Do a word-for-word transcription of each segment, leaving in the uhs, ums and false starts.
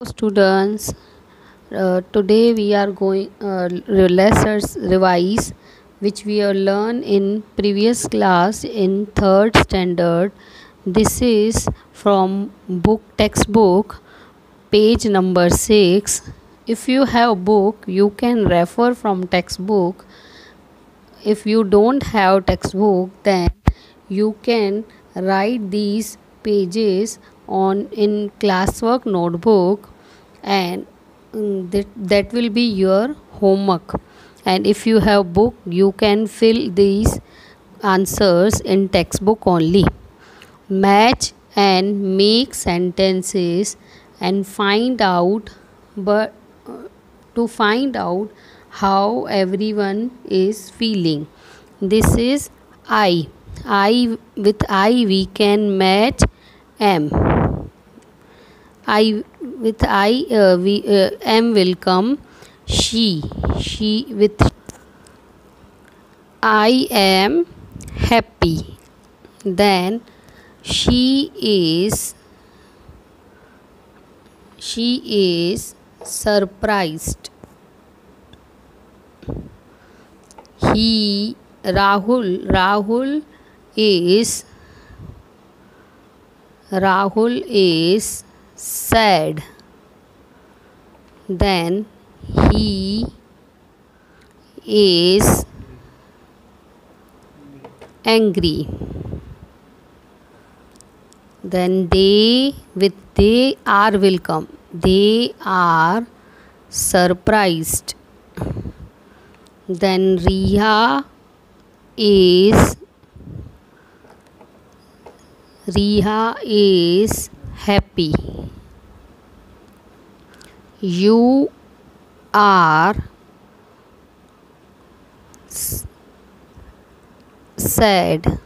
Students, uh, today we are going uh, let's revise which we have learned in previous class in third standard. This is from book textbook page number six. If you have book, you can refer from textbook. If you don't have textbook, then you can write these pages on in classwork notebook, and mm, that, that will be your homework. And if you have book, you can fill these answers in textbook only. Match and make sentences and find out, but uh, to find out how everyone is feeling. This is I. I with I we can match M. I with I uh, we uh, M will come she. She with I am happy. Then she is she is surprised. He Rahul Rahul is Rahul is sad. Then he is angry. Then they with they are will come. They are surprised. Then Riha is Riha is happy. You are s- sad.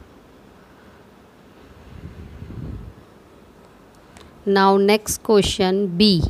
Now next question B.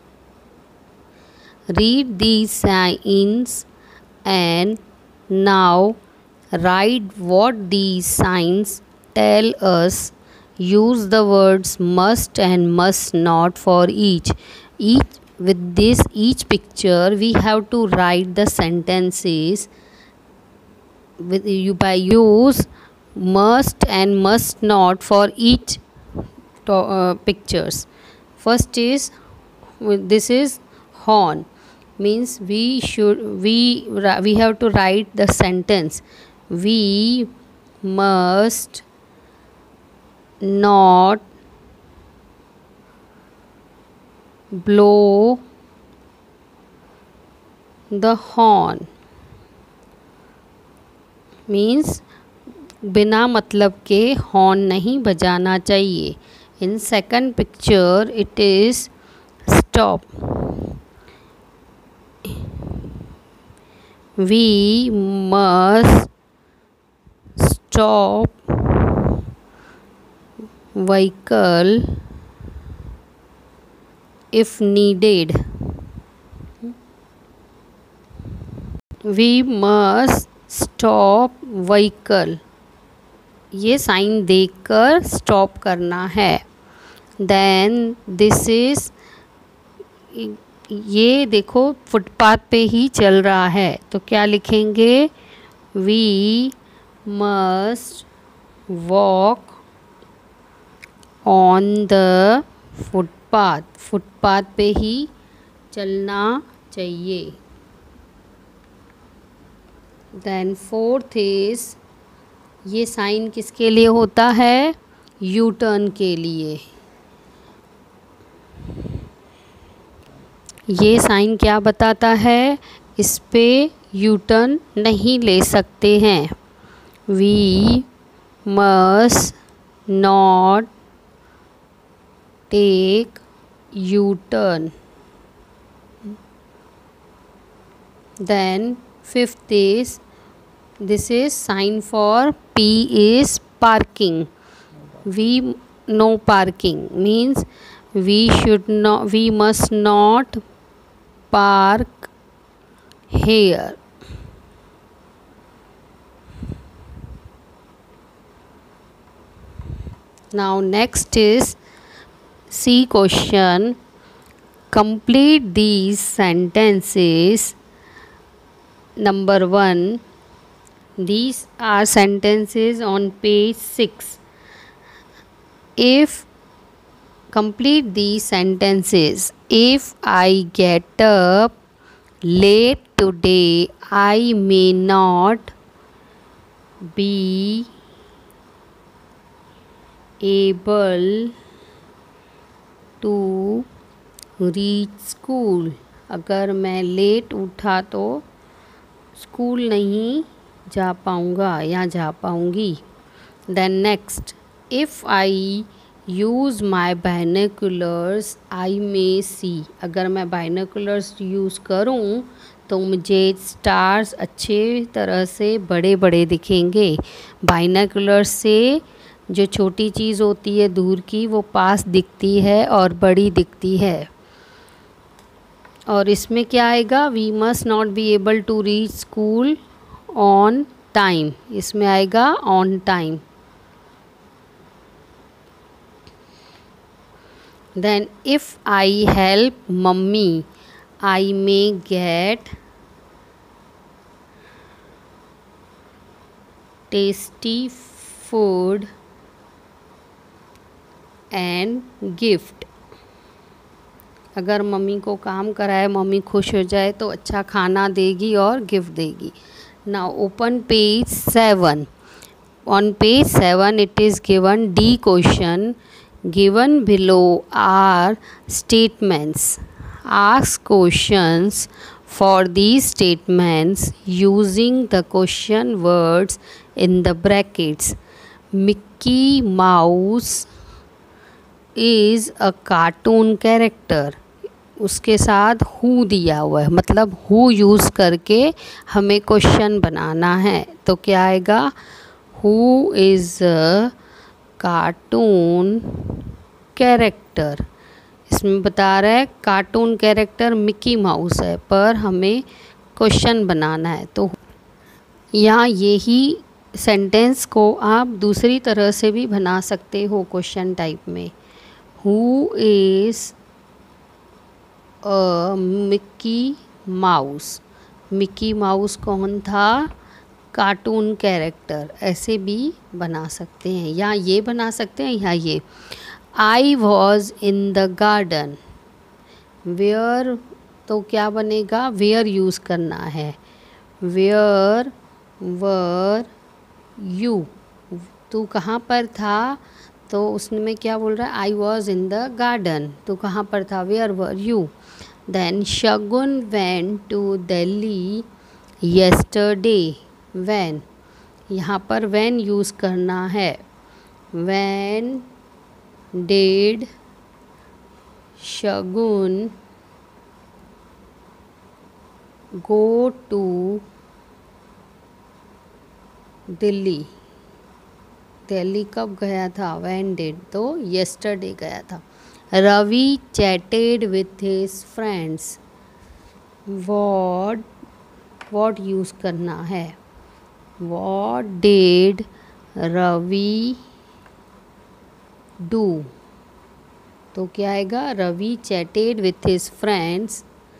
Read these signs and now write what these signs tell us. Use the words must and must not for each. Each with this each picture we have to write the sentences with you by use must and must not for each to, uh, pictures. First is this is horn, means we should we we have to write the sentence we must not blow the horn, means बिना मतलब के horn नहीं बजाना चाहिए. In second picture it is stop. We must stop vehicle if needed. We must stop vehicle, ये sign देखकर stop करना है. देन दिस इज ये देखो फुटपाथ पे ही चल रहा है, तो क्या लिखेंगे we must walk on the footpath. Footpath पे ही चलना चाहिए. देन फोर्थ इज ये साइन किसके लिए होता है, यू टर्न के लिए. ये साइन क्या बताता है, इस पे यू टर्न नहीं ले सकते हैं. We must not take U turn. Then fifth is this is sign for P is parking. We no parking means we should not we must not park here. Now next is C question. Complete these sentences. Number one, these are sentences on page six. If complete these sentences. If I get up late today, I may not be able to reach school. अगर मैं late उठा तो school नहीं जा पाऊँगा या जा पाऊँगी. Then next, if I use my binoculars, I may see. अगर मैं binoculars यूज़ करूँ तो मुझे स्टार्स अच्छे तरह से बड़े बड़े दिखेंगे. बाइनोकुलर्स से जो छोटी चीज़ होती है दूर की वो पास दिखती है और बड़ी दिखती है. और इसमें क्या आएगा? We must not be able to reach school on time. इसमें आएगा on time. Then if I help mummy, I may get tasty food and gift. अगर मम्मी को काम कराए, मम्मी खुश हो जाए तो अच्छा खाना देगी और गिफ्ट देगी. Now open page seven. On page seven it is given D question. Given below are statements. Ask questions for these statements using the question words in the brackets. Mickey Mouse is a cartoon character. उसके साथ who दिया हुआ है, मतलब who use करके हमें question बनाना है. तो क्या आएगा? Who is a cartoon character. इसमें बता रहा है कार्टून कैरेक्टर मिकी माउस है, पर हमें क्वेश्चन बनाना है. तो यहाँ यही सेंटेंस को आप दूसरी तरह से भी बना सकते हो क्वेश्चन टाइप में. Who is a Mickey Mouse. Mickey Mouse कौन था? Cartoon character. ऐसे भी बना सकते हैं, या ये बना सकते हैं, या ये. I was in the garden. Where तो क्या बनेगा? वेयर यूज़ करना है. Where were you. तू कहाँ पर था? तो उसमें क्या बोल रहा है? I was in the garden. तू कहाँ पर था? Where were you. Then Shagun went to Delhi yesterday. When, यहाँ पर वैन यूज़ करना है. When did Shagun go to Delhi. Delhi कब गया था? वैन डिड, तो येस्टरडे गया था. Ravi chatted with his friends. What what use करना है. What did Ravi do? तो क्या आएगा? Ravi chatted with his friends.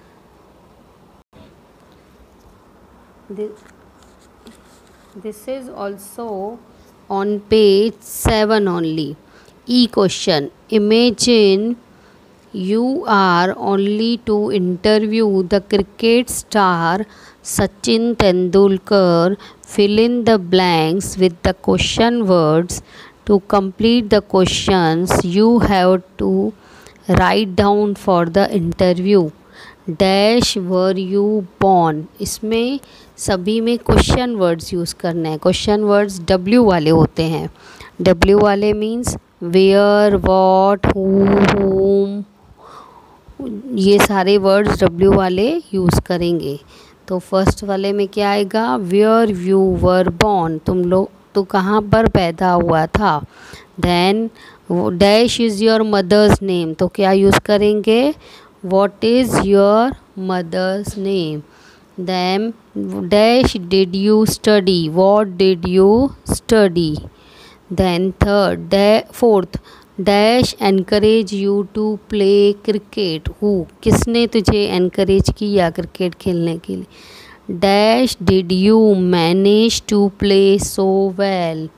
This, this is also on page seven only. E question. Imagine you are only to interview the cricket star Sachin Tendulkar. Fill in the blanks with the question words. To complete the questions, you have to write down for the interview. Dash were you born. इसमें सभी में question words use करना है. Question words W वाले होते हैं. W वाले means where, what, who, whom. ये सारे वर्ड्स डब्ल्यू वाले यूज़ करेंगे. तो फर्स्ट वाले में क्या आएगा? Where you were born. तुम लोग तो कहाँ पर पैदा हुआ था. Then dash is your mother's name. तो क्या यूज़ करेंगे? What is your mother's name. Then dash did you study. What did you study. Then third day fourth dash encourage you to play cricket, who किसने तुझे encourage किया cricket खेलने के लिए। Dash did you manage to play so well,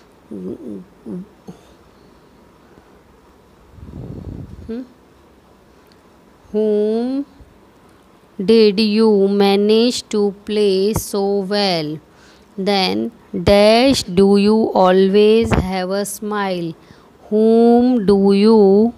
whom did you manage to play so well। then dash do you always have a smile, whom do you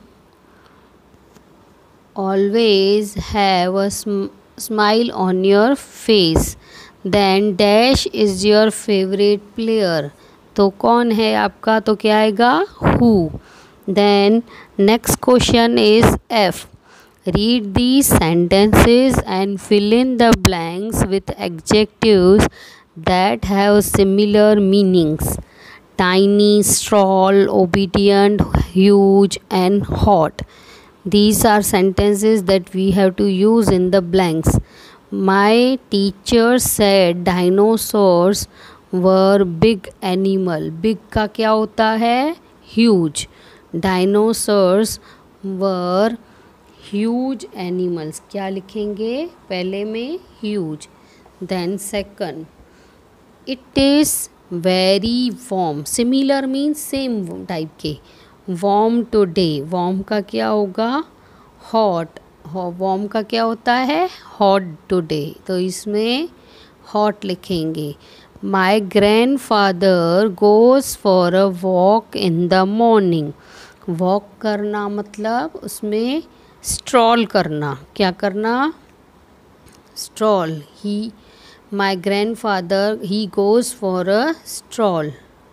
always have a sm- smile on your face। then dash is your favorite player, तो कौन है आपका, तो क्या आएगा who। then next question is F, read these sentences and fill in the blanks with adjectives that have similar meanings: tiny, strong, obedient, huge and hot। These are sentences that we have to use in the blanks। My teacher said dinosaurs were big animal, big का क्या होता है huge, dinosaurs were huge animals, क्या लिखेंगे पहले में huge। then second, it is very warm, similar means same type के, warm today, warm का क्या होगा hot, warm का क्या होता है hot today, तो इसमें hot लिखेंगे। my grandfather goes for a walk in the morning, walk करना मतलब उसमें स्ट्रॉल करना, क्या करना stroll, he my grandfather he goes for a stroll।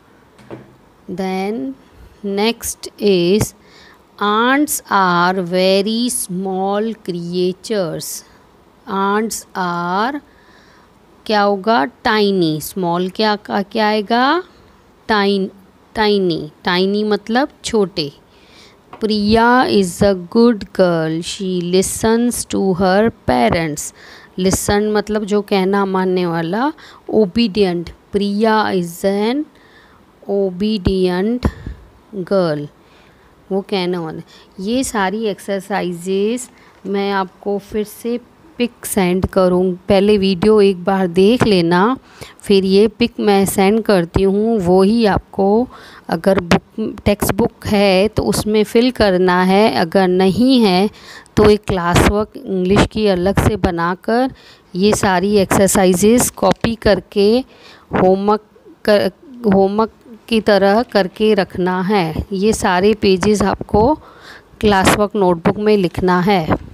then next is ants are very small creatures, ants are क्या होगा tiny, small क्या का क्या आएगा टाइन tiny, tiny मतलब छोटे। Priya is a good girl, she listens to her parents, listen मतलब जो कहना मानने वाला, obedient, Priya is an obedient girl, वो कहना वाला। ये सारी एक्सरसाइजेस मैं आपको फिर से पिक सेंड करूँ, पहले वीडियो एक बार देख लेना, फिर ये पिक मैं सेंड करती हूँ, वो ही आपको अगर बुक टेक्स्ट बुक है तो उसमें फिल करना है, अगर नहीं है तो एक क्लास वर्क इंग्लिश की अलग से बनाकर ये सारी एक्सरसाइजेस कॉपी करके होमवर्क कर होमवर्क की तरह करके रखना है। ये सारे पेजेस आपको क्लास वर्क नोटबुक में लिखना है।